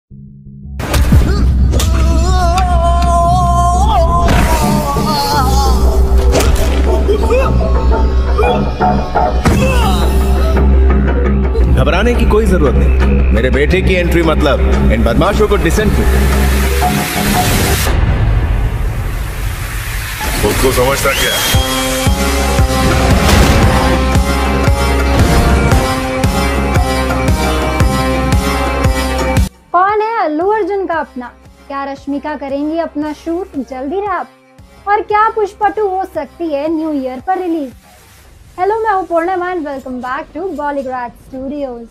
घबराने की कोई जरूरत नहीं। मेरे बेटे की एंट्री मतलब इन बदमाशों को डिसेंट्री। खुद को समझता क्या? कौन है अल्लू अर्जुन का अपना? क्या रश्मिका करेंगी अपना शूट जल्दी रैप? और क्या पुष्पा 2 हो सकती है न्यू ईयर पर रिलीज? हेलो, मैं हूं Purnima and welcome back to Bollywood studios.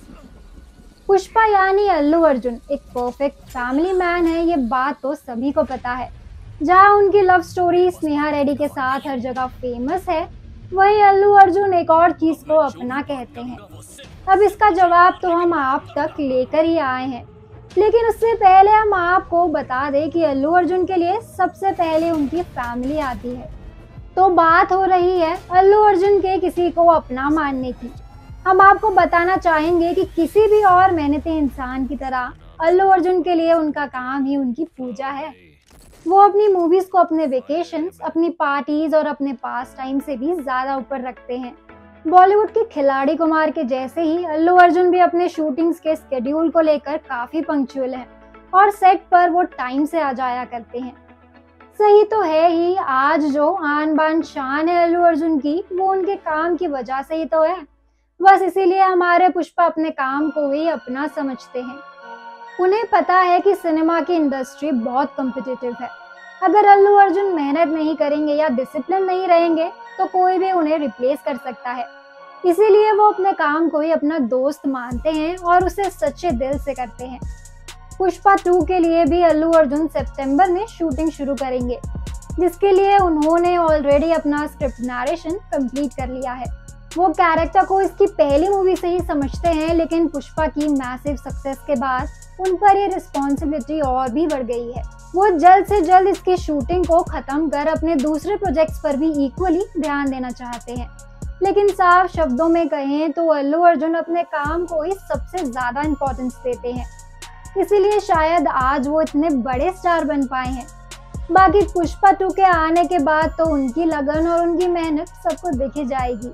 Pushpa यानी अल्लू अर्जुन एक परफेक्ट फैमिली मैन है, ये बात तो सभी को पता है। जहां उनकी लव स्टोरी स्नेहा रेड्डी के साथ हर जगह फेमस है, वहीं अल्लू अर्जुन एक और चीज को अपना कहते हैं। अब इसका जवाब तो हम आप तक लेकर ही आए हैं, लेकिन उससे पहले हम आपको बता दें कि अल्लू अर्जुन के लिए सबसे पहले उनकी फैमिली आती है। तो बात हो रही है अल्लू अर्जुन के किसी को अपना मानने की। हम आपको बताना चाहेंगे कि किसी भी और मेहनती इंसान की तरह अल्लू अर्जुन के लिए उनका काम ही उनकी पूजा है। वो अपनी मूवीज को अपने वेकेशंस, अपनी पार्टीज और अपने पास टाइम से भी ज्यादा ऊपर रखते हैं। बॉलीवुड के खिलाड़ी कुमार के जैसे ही अल्लू अर्जुन भी अपने शूटिंग्स के स्केड्यूल को लेकर काफी पंक्चुअल हैं और सेट पर वो टाइम से आ जाया करते हैं। सही तो है ही, आज जो आन बान शान है अल्लू अर्जुन की, वो उनके काम की वजह से ही तो है। बस इसीलिए हमारे पुष्पा अपने काम को ही अपना समझते हैं। उन्हें पता है कि सिनेमा की इंडस्ट्री बहुत कॉम्पिटिटिव है। अगर अल्लू अर्जुन मेहनत नहीं करेंगे या डिसिप्लिन नहीं रहेंगे तो कोई भी उन्हें रिप्लेस कर सकता है। इसीलिए वो अपने काम को ही अपना दोस्त मानते हैं और उसे सच्चे दिल से करते हैं। पुष्पा 2 के लिए भी अल्लू अर्जुन सितंबर में शूटिंग शुरू करेंगे, जिसके लिए उन्होंने ऑलरेडी अपना स्क्रिप्ट नरेशन कंप्लीट कर लिया है। वो कैरेक्टर को इसकी पहली मूवी से ही समझते हैं, लेकिन पुष्पा की मैसिव सक्सेस के बाद उन पर ये रिस्पॉन्सिबिलिटी और भी बढ़ गई है। वो जल्द से जल्द इसकी शूटिंग को खत्म कर अपने दूसरे प्रोजेक्ट्स पर भी इक्वली ध्यान देना चाहते हैं। लेकिन साफ शब्दों में कहें तो अल्लू अर्जुन अपने काम को ही सबसे ज्यादा इम्पोर्टेंस देते हैं, इसीलिए शायद आज वो इतने बड़े स्टार बन पाए हैं। बाकी पुष्पा 2 के आने के बाद तो उनकी लगन और उनकी मेहनत सबको दिख जाएगी।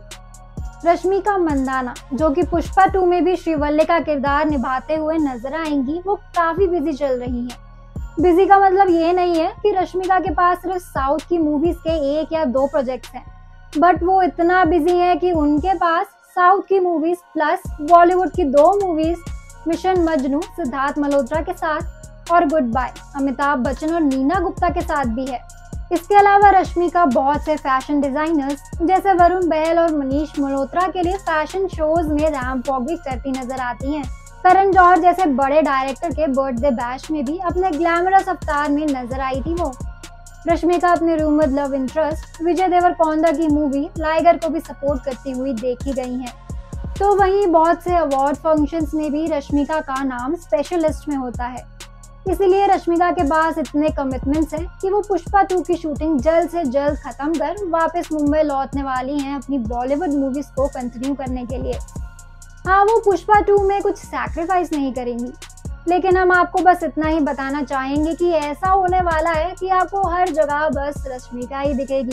रश्मिका मंदाना, जो कि पुष्पा 2 में भी श्रीवल्ली का किरदार निभाते हुए नजर आएंगी, वो काफी बिजी चल रही हैं। बिजी का मतलब ये नहीं है कि रश्मिका के पास सिर्फ साउथ की मूवीज के 1 या 2 प्रोजेक्ट्स हैं, बट वो इतना बिजी है कि उनके पास साउथ की मूवीज प्लस बॉलीवुड की 2 मूवीज मिशन मजनू सिद्धार्थ मल्होत्रा के साथ और गुड बाय अमिताभ बच्चन और नीना गुप्ता के साथ भी है। इसके अलावा रश्मिका बहुत से फैशन डिजाइनर्स जैसे वरुण बहल और मनीष मल्होत्रा के लिए फैशन शोज में रैंप वॉक भी करती नजर आती हैं। करण जौहर जैसे बड़े डायरेक्टर के बर्थडे बैश में भी अपने ग्लैमरस अवतार में नजर आई थी वो। रश्मिका अपने rumoured love interest Vijay Deverakonda की मूवी लाइगर को भी सपोर्ट करती हुई देखी गई हैं। तो वहीं बहुत से अवार्ड फंक्शंस में भी रश्मिका का नाम स्पेशल लिस्ट में होता है। इसीलिए रश्मिका के पास इतने कमिटमेंट्स हैं कि वो पुष्पा 2 की शूटिंग जल्द से जल्द खत्म कर वापस मुंबई लौटने वाली हैं अपनी बॉलीवुड मूवीज को कंटिन्यू करने के लिए। हाँ, वो पुष्पा 2 में कुछ सैक्रिफाइस नहीं करेंगी, लेकिन हम आपको बस इतना ही बताना चाहेंगे कि ऐसा होने वाला है कि आपको हर जगह बस रश्मिका ही दिखेगी।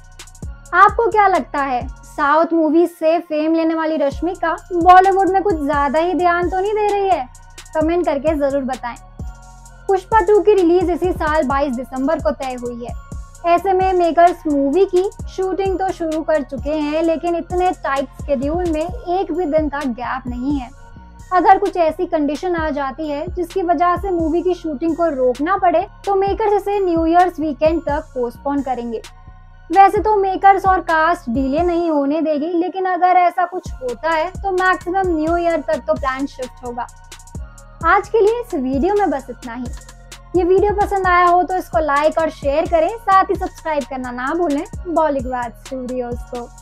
आपको क्या लगता है, साउथ मूवीज से फेम लेने वाली रश्मिका बॉलीवुड में कुछ ज्यादा ही ध्यान तो नहीं दे रही है? कमेंट करके जरूर बताएं। पुष्पा 2 की रिलीज इसी साल 22 दिसंबर को तय हुई है। ऐसे में मेकर्स मूवी की शूटिंग तो शुरू कर चुके हैं, लेकिन इतने टाइट स्केड्यूल में एक भी दिन का गैप नहीं है। अगर कुछ ऐसी कंडीशन आ जाती है जिसकी वजह से मूवी की शूटिंग को रोकना पड़े तो मेकर्स इसे न्यू ईयर्स वीकेंड तक पोस्टपोन करेंगे। वैसे तो मेकर्स और कास्ट डिले नहीं होने देगी, लेकिन अगर ऐसा कुछ होता है तो मैक्सिमम न्यू ईयर तक तो प्लान शिफ्ट होगा। आज के लिए इस वीडियो में बस इतना ही। ये वीडियो पसंद आया हो तो इसको लाइक और शेयर करें, साथ ही सब्सक्राइब करना ना भूलें बॉलीवुड स्टूडियोज को।